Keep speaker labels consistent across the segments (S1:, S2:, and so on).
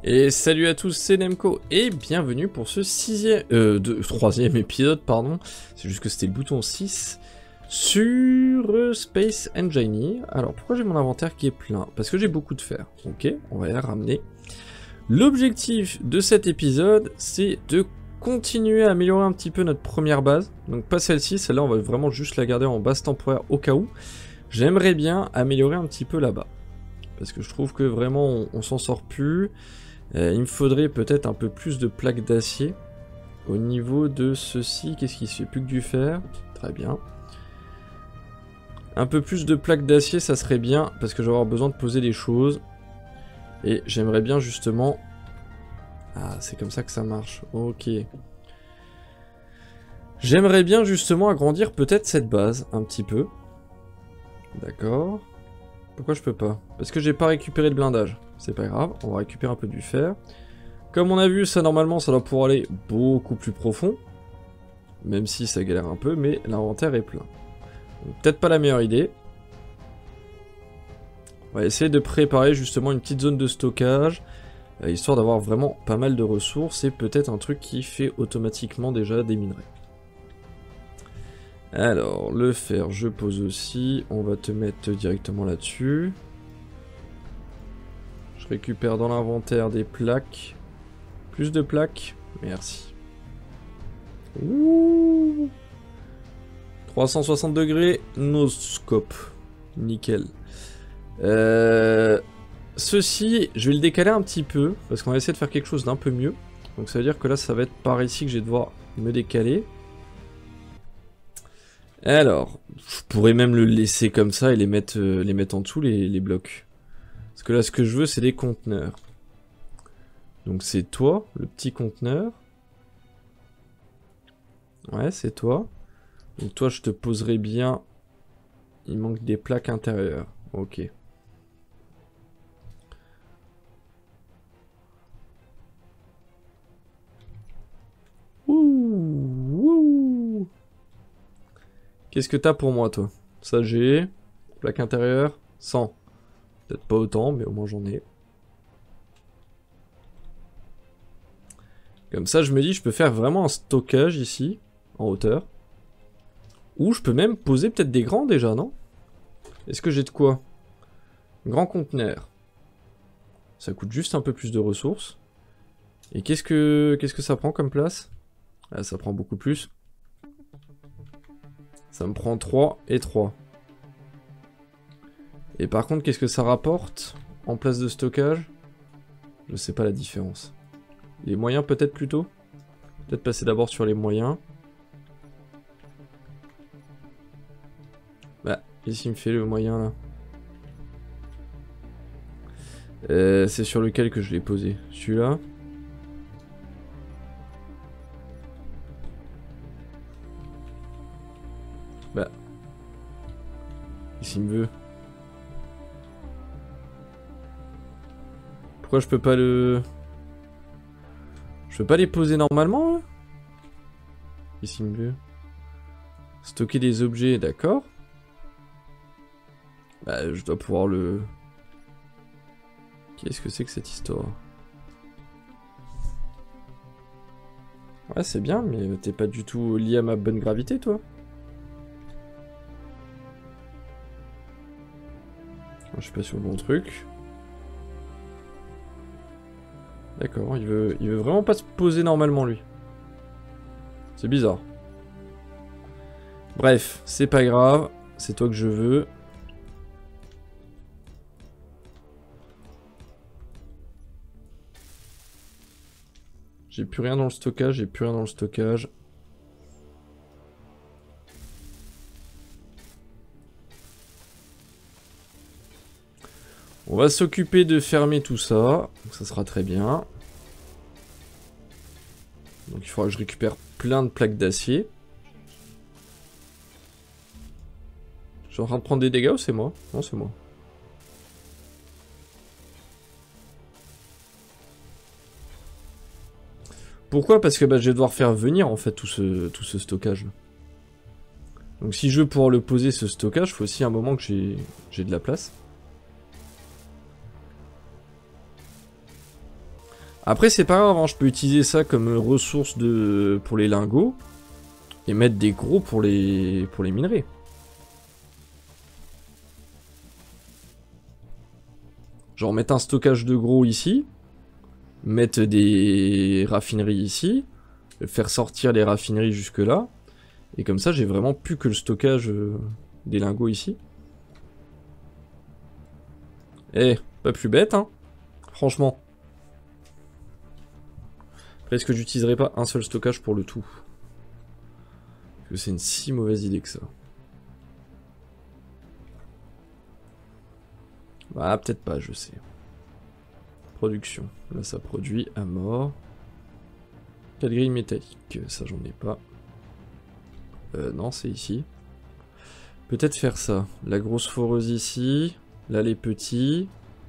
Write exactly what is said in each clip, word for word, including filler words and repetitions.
S1: Et salut à tous, c'est Nemco et bienvenue pour ce sixième, euh, de, troisième épisode, pardon, c'est juste que c'était le bouton six, sur euh, Space Engineer. Alors pourquoi j'ai mon inventaire qui est plein? Parce que j'ai beaucoup de fer, ok, on va les ramener. L'objectif de cet épisode, c'est de continuer à améliorer un petit peu notre première base, donc pas celle-ci, celle-là on va vraiment juste la garder en base temporaire au cas où. J'aimerais bien améliorer un petit peu là-bas, parce que je trouve que vraiment on, on s'en sort plus. Euh, il me faudrait peut-être un peu plus de plaques d'acier. Au niveau de ceci, qu'est-ce qui se fait? Plus que du fer. Très bien. Un peu plus de plaques d'acier, ça serait bien, parce que je vais avoir besoin de poser des choses. Et j'aimerais bien justement... Ah, c'est comme ça que ça marche. Ok. J'aimerais bien justement agrandir peut-être cette base, un petit peu. D'accord. Pourquoi je peux pas? Parce que j'ai pas récupéré de blindage. C'est pas grave, on va récupérer un peu du fer. Comme on a vu, ça normalement, ça doit pouvoir aller beaucoup plus profond. Même si ça galère un peu, mais l'inventaire est plein. Peut-être pas la meilleure idée. On va essayer de préparer justement une petite zone de stockage, euh, histoire d'avoir vraiment pas mal de ressources, et peut-être un truc qui fait automatiquement déjà des minerais. Alors, le fer, je pose aussi. On va te mettre directement là-dessus. Je récupère dans l'inventaire des plaques. Plus de plaques. Merci. Ouh. trois cent soixante degrés. Noscope. Nickel. Euh, ceci, je vais le décaler un petit peu. Parce qu'on va essayer de faire quelque chose d'un peu mieux. Donc ça veut dire que là, ça va être par ici que je vais devoir me décaler. Alors, je pourrais même le laisser comme ça et les mettre, euh, les mettre en dessous, les, les blocs. Parce que là, ce que je veux, c'est des conteneurs. Donc c'est toi, le petit conteneur. Ouais, c'est toi. Donc toi, je te poserai bien... Il manque des plaques intérieures. Ok. Ouh, ouh. Qu'est-ce que t'as pour moi, toi? Ça, j'ai... Plaque intérieure, cent. Peut-être pas autant, mais au moins j'en ai. Comme ça, je me dis, je peux faire vraiment un stockage ici, en hauteur. Ou je peux même poser peut-être des grands déjà, non? Est-ce que j'ai de quoi? Grand conteneur. Ça coûte juste un peu plus de ressources. Et qu'est-ce que qu'est-ce que ça prend comme place? Ah, ça prend beaucoup plus. Ça me prend trois et trois. Et par contre, qu'est-ce que ça rapporte en place de stockage? Je sais pas la différence. Les moyens peut-être plutôt? Peut-être passer d'abord sur les moyens. Bah, qu'est-ce qu'il me fait le moyen là? euh, C'est sur lequel que je l'ai posé? Celui-là? Bah. Qu'est-ce qu'il me veut? Pourquoi je peux pas le... Je peux pas les poser normalement là? Qu'est-ce qu'il me veut? Stocker des objets, d'accord. Bah, je dois pouvoir le... Qu'est-ce que c'est que cette histoire? Ouais, c'est bien, mais t'es pas du tout lié à ma bonne gravité, toi. Je suis pas sur le bon truc. D'accord, il veut, il veut vraiment pas se poser normalement, lui. C'est bizarre. Bref, c'est pas grave. C'est toi que je veux. J'ai plus rien dans le stockage, j'ai plus rien dans le stockage. On va s'occuper de fermer tout ça. Donc ça sera très bien. Donc il faudra que je récupère plein de plaques d'acier. Je suis en train de prendre des dégâts ou c'est moi? Non, c'est moi. Pourquoi? Parce que bah, je vais devoir faire venir en fait tout ce, tout ce stockage. Donc si je veux pouvoir le poser ce stockage, il faut aussi un moment que j'ai j'ai de la place. Après c'est pas grave, hein, je peux utiliser ça comme ressource de pour les lingots et mettre des gros pour les pour les minerais. Genre mettre un stockage de gros ici, mettre des raffineries ici, faire sortir les raffineries jusque là, et comme ça j'ai vraiment plus que le stockage euh, des lingots ici. Eh, pas plus bête hein, franchement. Après est-ce que j'utiliserai pas un seul stockage pour le tout? Parce que c'est une si mauvaise idée que ça. Ah peut-être pas, je sais. Production, là ça produit à mort. quatre grilles métalliques, ça j'en ai pas. Euh, non, c'est ici. Peut-être faire ça. La grosse foreuse ici. Là les petits.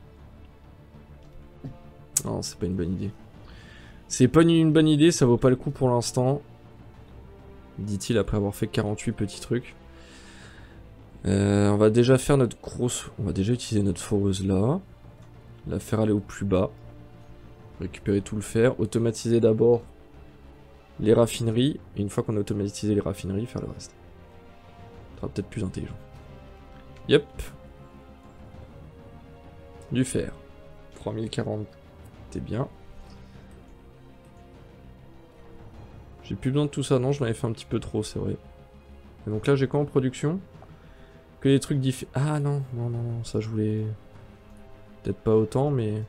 S1: Non, c'est pas une bonne idée. C'est pas une bonne idée, ça vaut pas le coup pour l'instant. Dit-il après avoir fait quarante-huit petits trucs. Euh, on va déjà faire notre grosse... On va déjà utiliser notre foreuse là. La faire aller au plus bas. Récupérer tout le fer. Automatiser d'abord les raffineries. Et une fois qu'on a automatisé les raffineries, faire le reste. Ça sera peut-être plus intelligent. Yep. Du fer. trois mille quarante. T'es bien. J'ai plus besoin de tout ça. Non, je m'avais fait un petit peu trop, c'est vrai. Et donc là, j'ai quoi en production? Que des trucs différents. Ah non, non, non, non, ça je voulais... Peut-être pas autant, mais...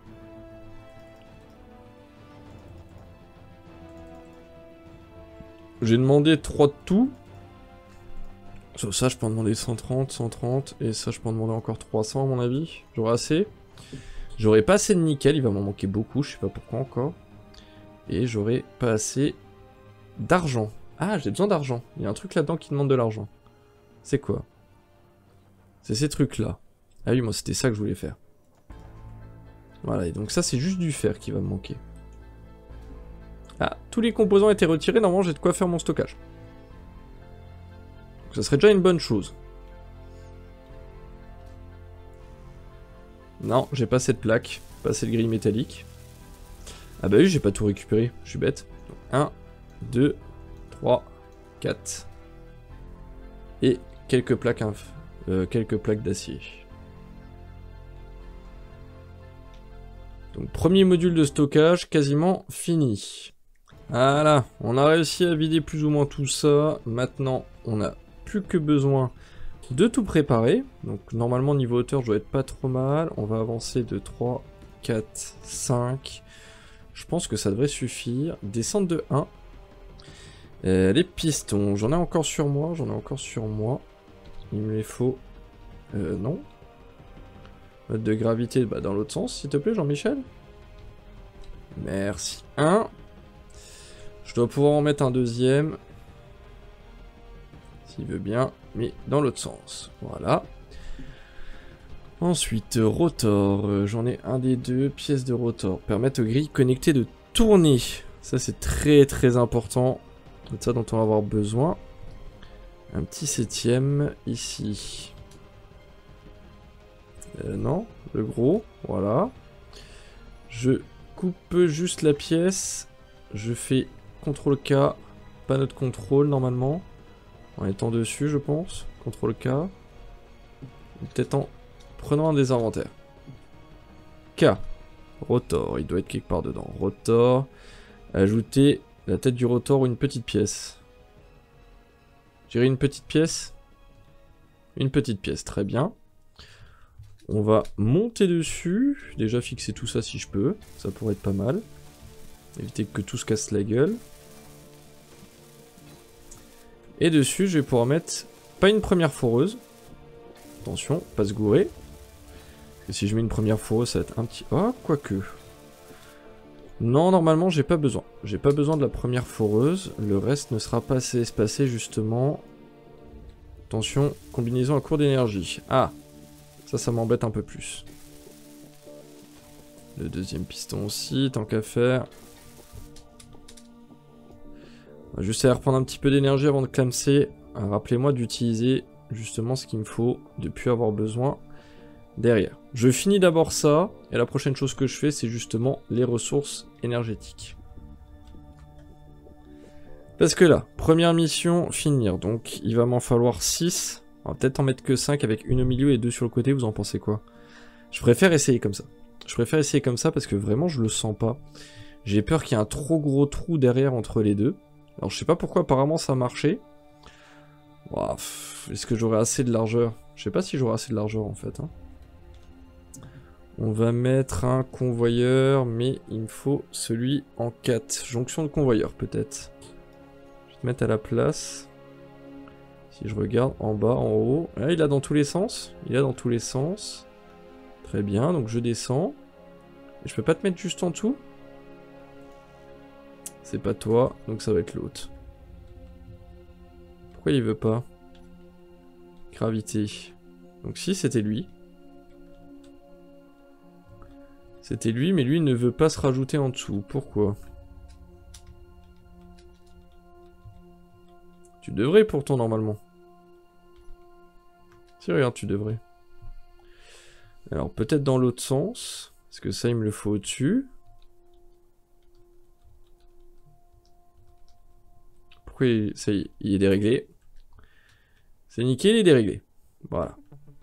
S1: J'ai demandé trois de tout. Sur ça, je peux en demander cent trente, cent trente. Et ça, je peux en demander encore trois cents à mon avis. J'aurai assez. J'aurai pas assez de nickel, il va m'en manquer beaucoup, je sais pas pourquoi encore. Et j'aurai pas assez d'argent. Ah, j'ai besoin d'argent. Il y a un truc là-dedans qui demande de l'argent. C'est quoi? C'est ces trucs-là. Ah oui, moi c'était ça que je voulais faire. Voilà, et donc ça c'est juste du fer qui va me manquer. Ah, tous les composants ont été retirés, normalement j'ai de quoi faire mon stockage. Donc ça serait déjà une bonne chose. Non, j'ai pas cette plaque, pas cette grille métallique. Ah bah oui, j'ai pas tout récupéré, je suis bête. un, deux, trois, quatre. Et quelques plaques, euh, quelques plaques d'acier. Donc premier module de stockage quasiment fini. Voilà, on a réussi à vider plus ou moins tout ça. Maintenant, on n'a plus que besoin de tout préparer. Donc normalement niveau hauteur, je dois être pas trop mal. On va avancer de trois, quatre, cinq. Je pense que ça devrait suffire. Descendre de un. Euh, les pistons, j'en ai encore sur moi, j'en ai encore sur moi. Il me les faut. Euh, non. Mode de gravité, bah dans l'autre sens, s'il te plaît, Jean-Michel. Merci. un. Je dois pouvoir en mettre un deuxième. S'il veut bien, mais dans l'autre sens. Voilà. Ensuite, rotor. Euh, J'en ai un des deux. Pièces de rotor. Permettent aux grilles connectées de tourner. Ça, c'est très très important. C'est ça dont on va avoir besoin. Un petit septième ici. Euh, non, le gros, voilà. Je coupe juste la pièce. Je fais contrôle K. Pas notre contrôle normalement. En étant dessus, je pense. contrôle K. Peut-être en prenant un des inventaires. K. Rotor, il doit être quelque part dedans. Rotor. Ajouter la tête du rotor ou une petite pièce. J'irai une petite pièce. Une petite pièce, très bien. On va monter dessus. Déjà fixer tout ça si je peux. Ça pourrait être pas mal. Éviter que tout se casse la gueule. Et dessus, je vais pouvoir mettre pas une première foreuse. Attention, pas se gourer. Parce que si je mets une première foreuse, ça va être un petit... Oh, quoique. Non, normalement, j'ai pas besoin. J'ai pas besoin de la première foreuse. Le reste ne sera pas assez espacé, justement. Attention, combinaison à court d'énergie. Ah, ça, ça m'embête un peu plus. Le deuxième piston aussi, tant qu'à faire. On va juste aller reprendre un petit peu d'énergie avant de clamser. Rappelez-moi d'utiliser justement ce qu'il me faut, de ne plus avoir besoin derrière. Je finis d'abord ça, et la prochaine chose que je fais, c'est justement les ressources énergétiques. Parce que là, première mission, finir. Donc, il va m'en falloir six. On va peut-être en mettre que cinq avec une au milieu et deux sur le côté, vous en pensez quoi? Je préfère essayer comme ça. Je préfère essayer comme ça parce que vraiment, je le sens pas. J'ai peur qu'il y ait un trop gros trou derrière entre les deux. Alors, je sais pas pourquoi, apparemment, ça a marché. Wow, est-ce que j'aurai assez de largeur? Je sais pas si j'aurai assez de largeur, en fait. Hein. On va mettre un convoyeur, mais il me faut celui en quatre. Jonction de convoyeur, peut-être. Je vais te mettre à la place. Si je regarde en bas, en haut... Ah, il a dans tous les sens. Il a dans tous les sens. Très bien, donc je descends. Et je peux pas te mettre juste en dessous? C'est pas toi, donc ça va être l'autre. Pourquoi il veut pas? Gravité. Donc si, c'était lui. C'était lui, mais lui ne veut pas se rajouter en dessous. Pourquoi? Tu devrais pourtant, normalement. Si, regarde, tu devrais. Alors, peut-être dans l'autre sens. Parce que ça, il me le faut au-dessus. Pourquoi il... ça y est, il est déréglé. C'est nickel, il est déréglé. Voilà.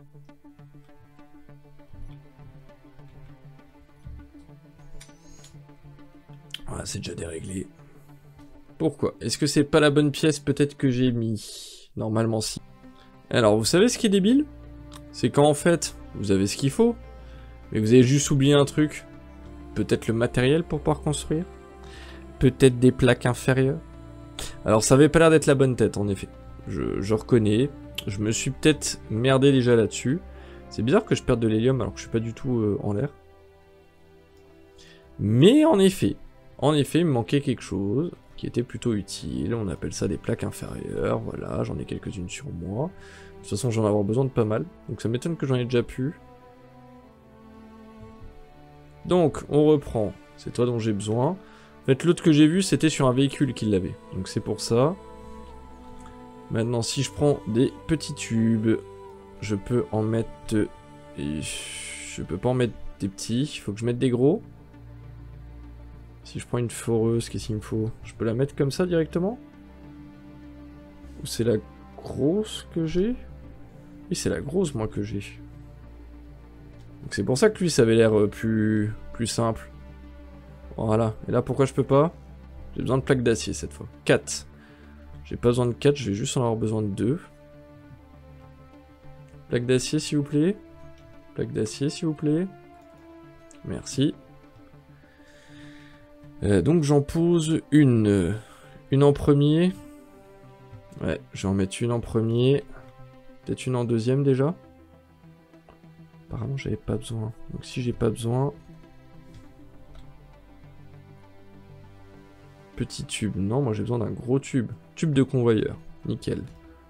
S1: Voilà, c'est déjà déréglé. Pourquoi? Est-ce que c'est pas la bonne pièce peut-être que j'ai mis? Normalement si. Alors, vous savez ce qui est débile? C'est qu'en fait, vous avez ce qu'il faut, mais vous avez juste oublié un truc. Peut-être le matériel pour pouvoir construire? Peut-être des plaques inférieures? Alors, ça avait pas l'air d'être la bonne tête, en effet. Je, je reconnais. Je me suis peut-être merdé déjà là-dessus. C'est bizarre que je perde de l'hélium alors que je suis pas du tout euh, en l'air. Mais en effet, en effet, il me manquait quelque chose qui était plutôt utile. On appelle ça des plaques inférieures. Voilà, j'en ai quelques-unes sur moi. De toute façon, j'en ai avoir besoin de pas mal. Donc ça m'étonne que j'en ai déjà pu. Donc, on reprend. C'est toi dont j'ai besoin. En fait, l'autre que j'ai vu, c'était sur un véhicule qui l'avait. Donc c'est pour ça. Maintenant, si je prends des petits tubes, je peux en mettre... Et je peux pas en mettre des petits. Il faut que je mette des gros. Si je prends une foreuse, qu'est-ce qu'il me faut? Je peux la mettre comme ça directement? Ou c'est la grosse que j'ai? Oui, c'est la grosse, moi, que j'ai. Donc c'est pour ça que lui, ça avait l'air euh, plus... plus simple. Voilà. Et là, pourquoi je peux pas? J'ai besoin de plaques d'acier, cette fois. quatre. J'ai pas besoin de quatre, je vais juste en avoir besoin de deux. Plaque d'acier, s'il vous plaît. Plaque d'acier, s'il vous plaît. Merci. Euh, donc j'en pose une. Une en premier. Ouais, je vais en mettre une en premier. Peut-être une en deuxième déjà. Apparemment j'avais pas besoin. Donc si j'ai pas besoin... Petit tube. Non, moi j'ai besoin d'un gros tube. Tube de convoyeur. Nickel.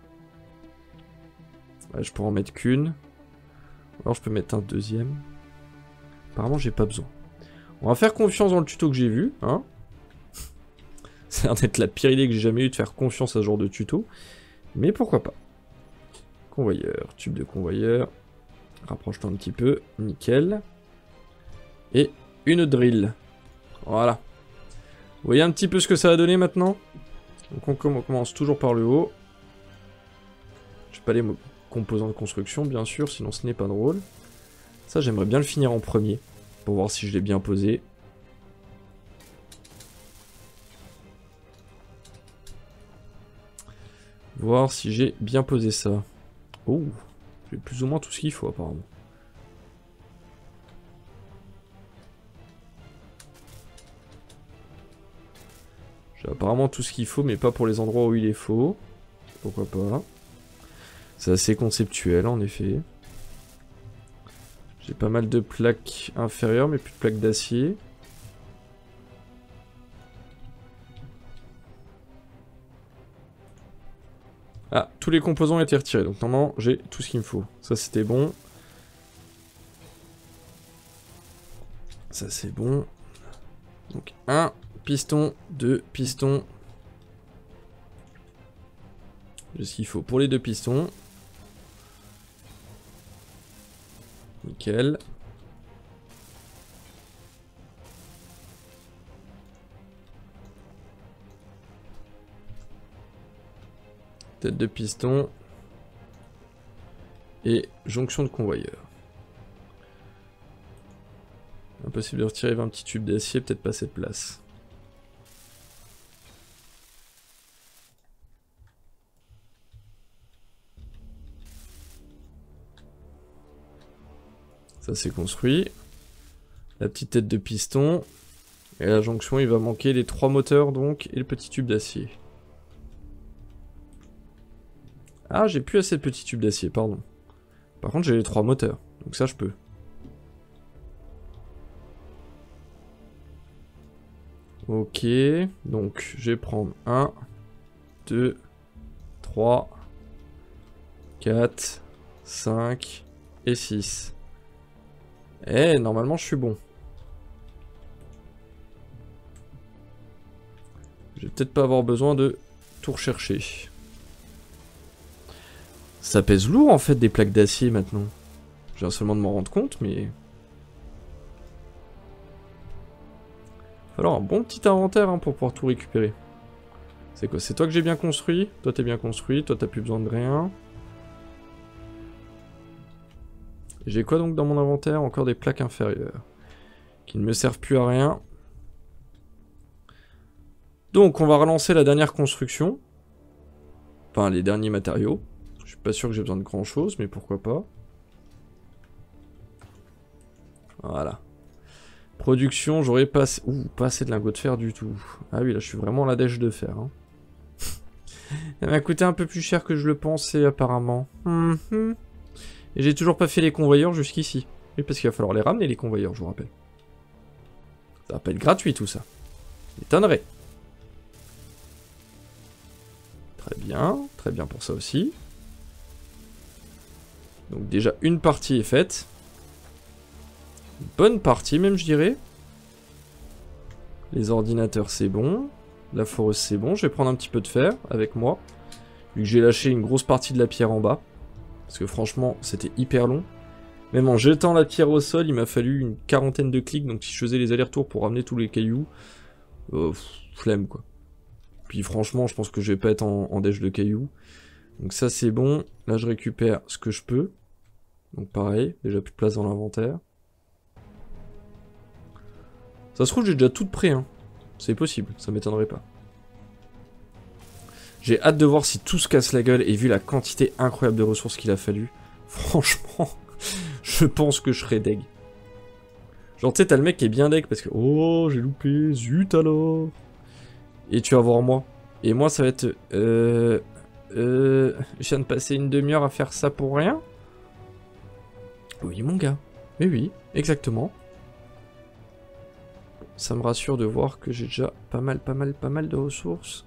S1: Ouais, je pourrais en mettre qu'une. Alors je peux mettre un deuxième. Apparemment j'ai pas besoin. On va faire confiance dans le tuto que j'ai vu, hein. Ça a l'air d'être la pire idée que j'ai jamais eu de faire confiance à ce genre de tuto. Mais pourquoi pas. Convoyeur, tube de convoyeur. Rapproche-toi un petit peu, nickel. Et une drill. Voilà. Vous voyez un petit peu ce que ça a donné maintenant? Donc on, com on commence toujours par le haut. Je pas les composants de construction, bien sûr, sinon ce n'est pas drôle. Ça, j'aimerais bien le finir en premier. Pour voir si je l'ai bien posé. Voir si j'ai bien posé ça. Oh, j'ai plus ou moins tout ce qu'il faut apparemment. J'ai apparemment tout ce qu'il faut, mais pas pour les endroits où il est faux. Pourquoi pas. C'est assez conceptuel en effet. J'ai pas mal de plaques inférieures, mais plus de plaques d'acier. Ah, tous les composants ont été retirés, donc normalement j'ai tout ce qu'il me faut. Ça c'était bon. Ça c'est bon. Donc un piston, deux pistons. J'ai ce qu'il faut pour les deux pistons. Nickel. Tête de piston. Et jonction de convoyeur. Impossible de retirer vingt petits tubes d'acier, peut-être pas cette place. Ça c'est construit. La petite tête de piston. Et la jonction, il va manquer les trois moteurs donc et le petit tube d'acier. Ah, j'ai plus assez de petits tubes d'acier, pardon. Par contre, j'ai les trois moteurs, donc ça je peux. Ok, donc je vais prendre un, deux, trois, quatre, cinq et six. Eh, normalement je suis bon. Je vais peut-être pas avoir besoin de tout rechercher. Ça pèse lourd en fait des plaques d'acier maintenant. Je viens seulement de m'en rendre compte, mais... Il va falloir un bon petit inventaire hein, pour pouvoir tout récupérer. C'est quoi? C'est toi que j'ai bien construit? Toi t'es bien construit, toi t'as plus besoin de rien. J'ai quoi donc dans mon inventaire? Encore des plaques inférieures. Qui ne me servent plus à rien. Donc on va relancer la dernière construction. Enfin les derniers matériaux. Je suis pas sûr que j'ai besoin de grand chose, mais pourquoi pas. Voilà. Production, j'aurais pas assez... Ouh, pas assez de lingots de fer du tout. Ah oui, là je suis vraiment la dèche de fer. Hein. Elle m'a coûté un peu plus cher que je le pensais apparemment. Mm-hmm. Et j'ai toujours pas fait les convoyeurs jusqu'ici. Oui, parce qu'il va falloir les ramener les convoyeurs, je vous rappelle. Ça va pas être gratuit tout ça. M'étonnerait. Très bien, très bien pour ça aussi. Donc déjà une partie est faite. Une bonne partie même je dirais. Les ordinateurs c'est bon. La foreuse c'est bon. Je vais prendre un petit peu de fer avec moi. Vu que j'ai lâché une grosse partie de la pierre en bas. Parce que franchement c'était hyper long. Même en jetant la pierre au sol il m'a fallu une quarantaine de clics. Donc si je faisais les allers-retours pour ramener tous les cailloux. Euh, flemme quoi. Puis franchement je pense que je vais pas être en, en dèche de cailloux. Donc ça c'est bon. Là je récupère ce que je peux. Donc pareil, déjà plus de place dans l'inventaire. Ça se trouve j'ai déjà tout prêt hein. C'est possible, ça m'étonnerait pas. J'ai hâte de voir si tout se casse la gueule et vu la quantité incroyable de ressources qu'il a fallu. Franchement, je pense que je serais deg. Genre tu sais t'as le mec qui est bien deg parce que oh j'ai loupé, zut alors. Et tu vas voir moi. Et moi ça va être euh... Euh... Je viens de passer une demi-heure à faire ça pour rien. Oui mon gars, mais oui, exactement. Ça me rassure de voir que j'ai déjà pas mal, pas mal, pas mal de ressources.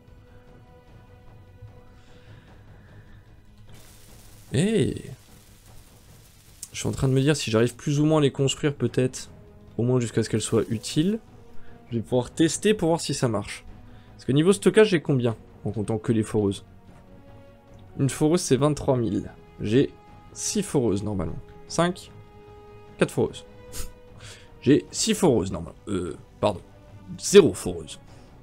S1: Et je suis en train de me dire si j'arrive plus ou moins à les construire peut-être, au moins jusqu'à ce qu'elles soient utiles. Je vais pouvoir tester pour voir si ça marche. Parce que niveau stockage j'ai combien, en comptant que les foreuses? Une foreuse c'est vingt-trois mille. J'ai six foreuses normalement. cinq, quatre foreuses. J'ai six foreuses normalement. Euh, pardon. zéro foreuse.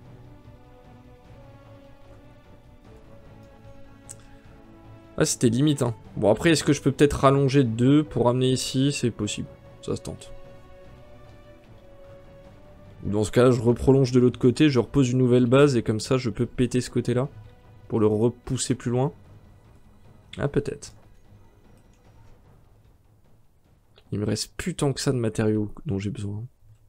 S1: Ah, c'était limite, hein. Bon, après, est-ce que je peux peut-être rallonger deux pour ramener ici? C'est possible. Ça se tente. Dans ce cas-là, je reprolonge de l'autre côté, je repose une nouvelle base et comme ça, je peux péter ce côté-là. Pour le repousser plus loin. Ah, peut-être. Il me reste plus tant que ça de matériaux dont j'ai besoin.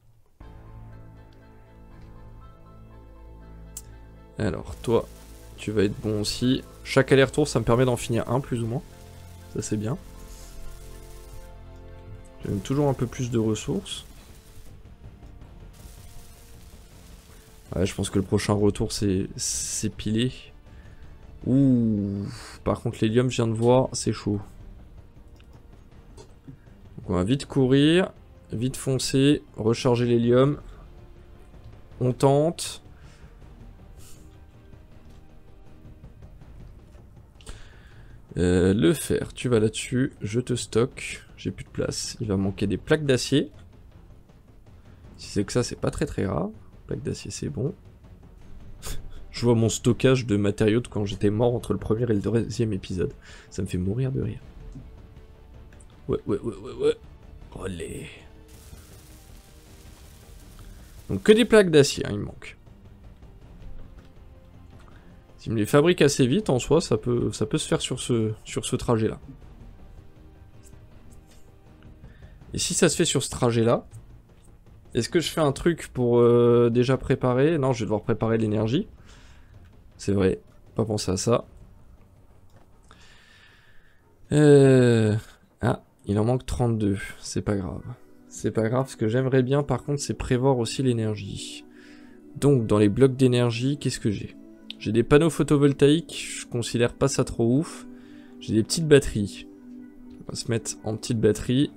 S1: Alors, toi, tu vas être bon aussi. Chaque aller-retour, ça me permet d'en finir un, plus ou moins. Ça, c'est bien. J'ai même toujours un peu plus de ressources. Ouais, je pense que le prochain retour, c'est pilé. Ouh. Par contre, l'hélium, je viens de voir, c'est chaud. Donc, on va vite courir, vite foncer, recharger l'hélium. On tente. Euh, le fer, tu vas là-dessus, je te stocke. J'ai plus de place. Il va manquer des plaques d'acier. Si c'est que ça, c'est pas très très rare. Plaques d'acier, c'est bon. Je vois mon stockage de matériaux de quand j'étais mort entre le premier et le deuxième épisode. Ça me fait mourir de rire. Ouais, ouais, ouais, ouais, ouais. Olé. Donc que des plaques d'acier, hein, il me manque. Si me les fabrique assez vite, en soi, ça peut, ça peut se faire sur ce, sur ce trajet-là. Et si ça se fait sur ce trajet-là, est-ce que je fais un truc pour euh, déjà préparer? Non, je vais devoir préparer l'énergie. C'est vrai, pas penser à ça. Euh... Ah, il en manque trente-deux, c'est pas grave. C'est pas grave, ce que j'aimerais bien par contre, c'est prévoir aussi l'énergie. Donc, dans les blocs d'énergie, qu'est-ce que j'ai? J'ai des panneaux photovoltaïques, je considère pas ça trop ouf. J'ai des petites batteries. On va se mettre en petite batterie.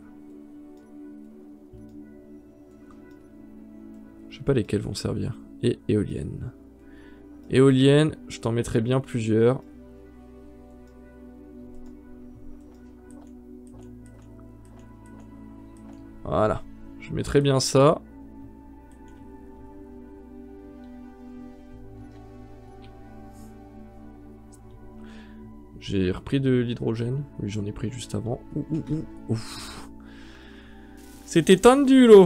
S1: Je sais pas lesquelles vont servir. Et éoliennes. Éoliennes, je t'en mettrai bien plusieurs. Voilà. Je mettrai bien ça. J'ai repris de l'hydrogène. Oui, j'en ai pris juste avant. Ouh, ouh, ouh, ouf. C'était tendu, l'eau.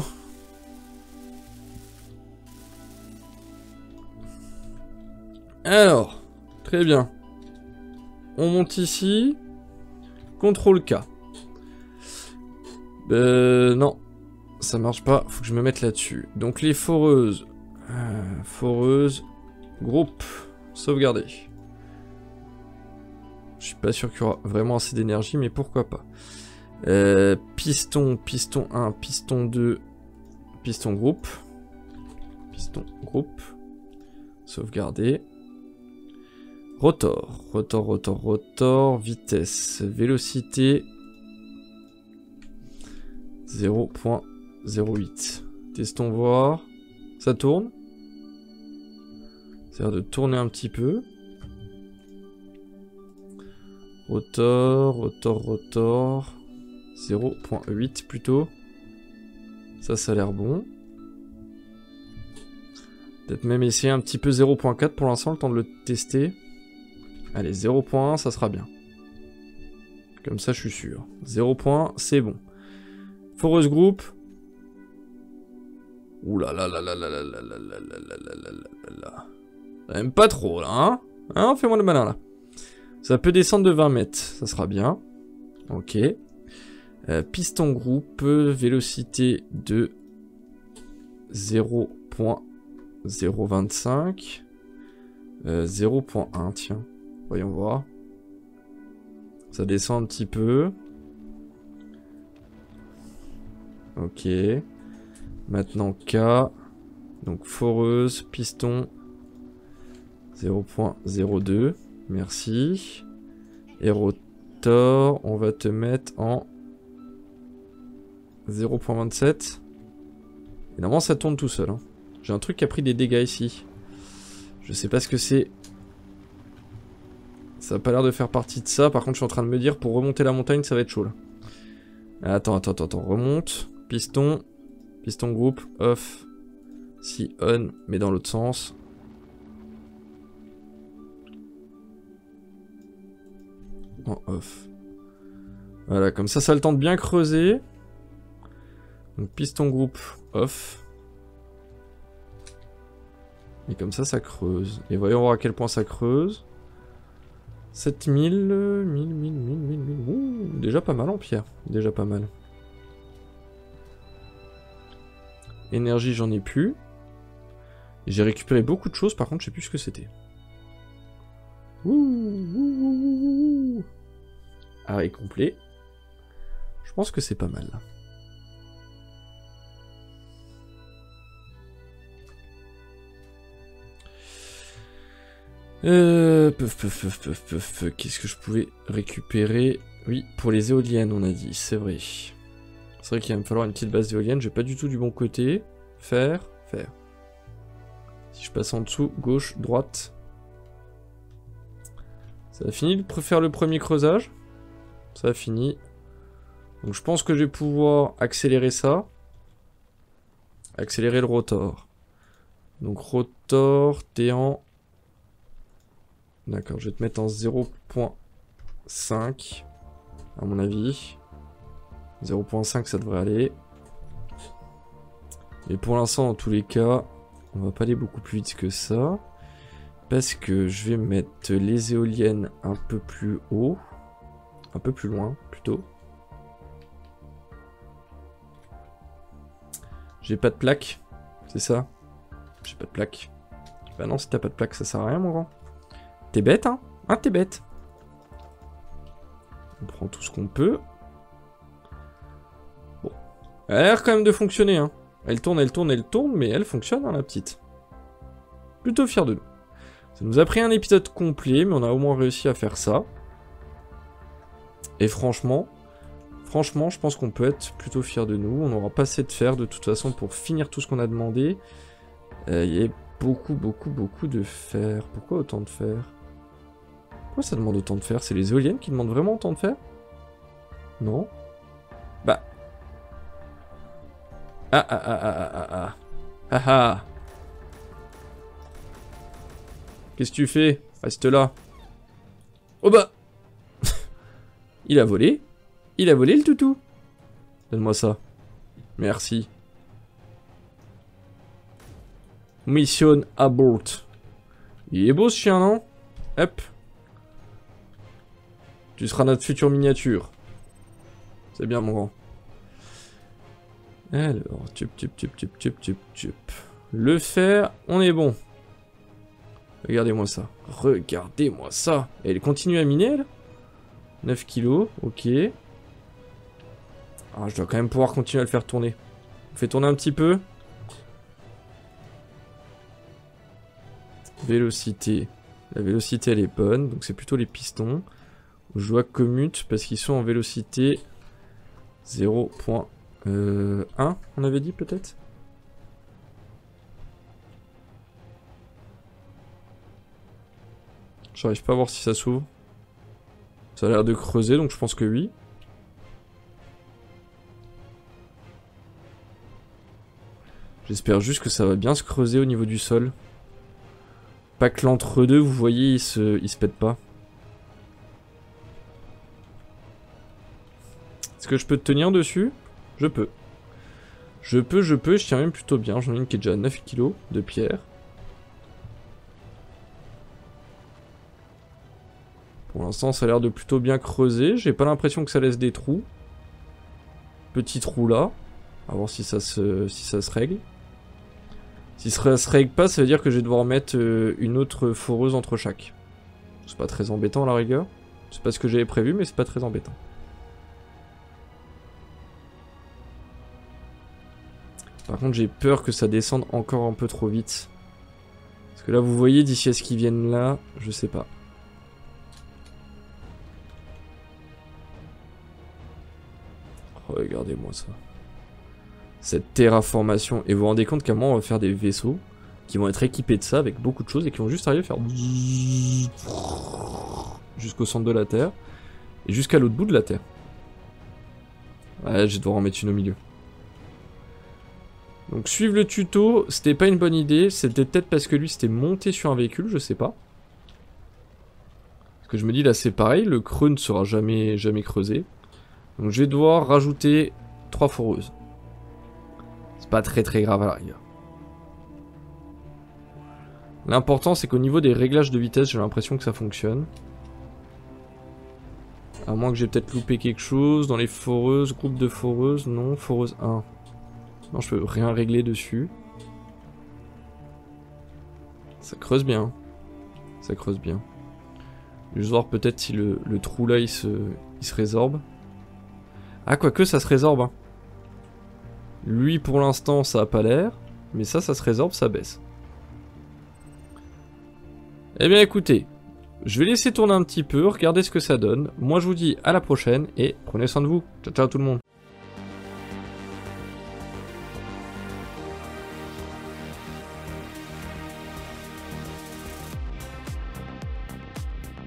S1: Alors, très bien. On monte ici. contrôle K. Euh, non. Ça marche pas. Faut que je me mette là-dessus. Donc les foreuses. Euh, foreuses. Groupe. Sauvegarder. Je suis pas sûr qu'il y aura vraiment assez d'énergie, mais pourquoi pas. Euh, piston, piston un, piston deux, piston groupe. Piston groupe. Sauvegarder. Rotor, rotor, rotor, rotor, vitesse, vélocité zéro virgule zéro huit. Testons voir. Ça tourne. Ça a l'air de tourner un petit peu. Rotor, rotor, rotor. zéro virgule huit plutôt. Ça, ça a l'air bon. Peut-être même essayer un petit peu zéro virgule quatre pour l'instant, le temps de le tester. Allez, zéro virgule un, ça sera bien. Comme ça, je suis sûr. zéro virgule un, c'est bon. Foreuse groupe. Ouh là là là là là là là là là là là là là là. Même pas trop, là, hein. Hein, fais-moi le malin, là. Ça peut descendre de vingt mètres, ça sera bien. Ok. Euh, piston groupe, vélocité de zéro virgule zéro vingt-cinq. Euh, zéro virgule un, tiens. Voyons voir. Ça descend un petit peu. Ok. Maintenant K. Donc foreuse, piston. zéro virgule zéro deux. Merci. Et rotor, on va te mettre en zéro virgule vingt-sept. Et normalement ça tourne tout seul. Hein. J'ai un truc qui a pris des dégâts ici. Je sais pas ce que c'est. Ça a pas l'air de faire partie de ça. Par contre je suis en train de me dire pour remonter la montagne ça va être chaud là. Attends, attends, attends, attends. Remonte. Piston. Piston groupe. Off. Si on. Mais dans l'autre sens. En off. Voilà, comme ça, ça a le temps de bien creuser. Donc piston groupe off. Et comme ça, ça creuse. Et voyons voir à quel point ça creuse. sept mille, mille, mille, mille, mille, mille. Ouh, déjà pas mal en pierre. Déjà pas mal. Énergie, j'en ai plus. J'ai récupéré beaucoup de choses, par contre, je sais plus ce que c'était. Ouh, ouh, ouh, ouh. Arrêt complet. Je pense que c'est pas mal. Euh, puff, puff, puff, puff, puff. Qu'est-ce que je pouvais récupérer? Oui, pour les éoliennes, on a dit, c'est vrai. C'est vrai qu'il va me falloir une petite base d'éoliennes. J'ai pas du tout du bon côté. Faire, faire. Si je passe en dessous, gauche, droite. Ça a fini de faire le premier creusage. Ça a fini. Donc je pense que je vais pouvoir accélérer ça. Accélérer le rotor. Donc rotor, t'es en... D'accord, je vais te mettre en zéro point cinq. À mon avis. zéro point cinq ça devrait aller. Mais pour l'instant, dans tous les cas, on va pas aller beaucoup plus vite que ça. Parce que je vais mettre les éoliennes un peu plus haut. Un peu plus loin, plutôt. J'ai pas de plaque, c'est ça? J'ai pas de plaque. Bah non, si t'as pas de plaque, ça sert à rien, mon grand. T'es bête, hein? Hein, t'es bête. On prend tout ce qu'on peut. Bon. Elle a l'air quand même de fonctionner, hein. Elle tourne, elle tourne, elle tourne, mais elle fonctionne, hein, la petite. Plutôt fier de nous. Ça nous a pris un épisode complet, mais on a au moins réussi à faire ça. Et franchement... Franchement, je pense qu'on peut être plutôt fier de nous. On n'aura pas assez de fer de toute façon pour finir tout ce qu'on a demandé. Euh, il y a beaucoup, beaucoup, beaucoup de fer. Pourquoi autant de fer? Pourquoi ça demande autant de fer? C'est les éoliennes qui demandent vraiment autant de fer? Non? Bah... Ah ah ah ah ah ah ah ah ah. Qu'est-ce que tu fais? Reste là. Oh bah. Il a volé. Il a volé le toutou. Donne-moi ça. Merci. Mission abort. Il est beau ce chien, non? Hop. Tu seras notre future miniature. C'est bien, mon grand. Alors, tup, tup, tup, tup, tup, tup, tup. Le fer, on est bon. Regardez-moi ça. Regardez-moi ça. Et elle continue à miner, elle? neuf kilos, ok. Ah, je dois quand même pouvoir continuer à le faire tourner. On fait tourner un petit peu. Vélocité. La vélocité, elle est bonne. Donc c'est plutôt les pistons. Je dois commute parce qu'ils sont en vélocité zéro point un, on avait dit peut-être. J'arrive pas à voir si ça s'ouvre. Ça a l'air de creuser, donc je pense que oui. J'espère juste que ça va bien se creuser au niveau du sol. Pas que l'entre-deux, vous voyez, il se, il se pète pas. Est-ce que je peux te tenir dessus? Je peux. Je peux, je peux, je tiens même plutôt bien. J'en ai une qui est déjà à neuf kilos de pierre. Pour l'instant, ça a l'air de plutôt bien creuser. J'ai pas l'impression que ça laisse des trous. Petit trou là. À voir si ça se, si ça se règle. Si ça se règle pas, ça veut dire que je vais devoir mettre une autre foreuse entre chaque. C'est pas très embêtant à la rigueur. C'est pas ce que j'avais prévu, mais c'est pas très embêtant. Par contre, j'ai peur que ça descende encore un peu trop vite. Parce que là, vous voyez, d'ici à ce qu'ils viennent là, je sais pas. Regardez-moi ça. Cette terraformation. Et vous vous rendez compte qu'à un moment, on va faire des vaisseaux qui vont être équipés de ça avec beaucoup de choses et qui vont juste arriver à faire jusqu'au centre de la Terre et jusqu'à l'autre bout de la Terre. Ouais, je vais devoir en mettre une au milieu. Donc suivre le tuto, c'était pas une bonne idée. C'était peut-être parce que lui c'était monté sur un véhicule, je sais pas. Parce que je me dis là c'est pareil, le creux ne sera jamais, jamais creusé. Donc je vais devoir rajouter trois foreuses. C'est pas très très grave à la rigueur. L'important c'est qu'au niveau des réglages de vitesse, j'ai l'impression que ça fonctionne. À moins que j'ai peut-être loupé quelque chose. Dans les foreuses, groupe de foreuses, non, foreuse un. Non, je peux rien régler dessus. Ça creuse bien. Ça creuse bien. Je vais voir peut-être si le, le trou là il se, il se résorbe. Ah, quoique ça se résorbe. Hein. Lui pour l'instant ça a pas l'air. Mais ça, ça se résorbe, ça baisse. Eh bien écoutez, je vais laisser tourner un petit peu, regardez ce que ça donne. Moi je vous dis à la prochaine et prenez soin de vous. Ciao ciao tout le monde.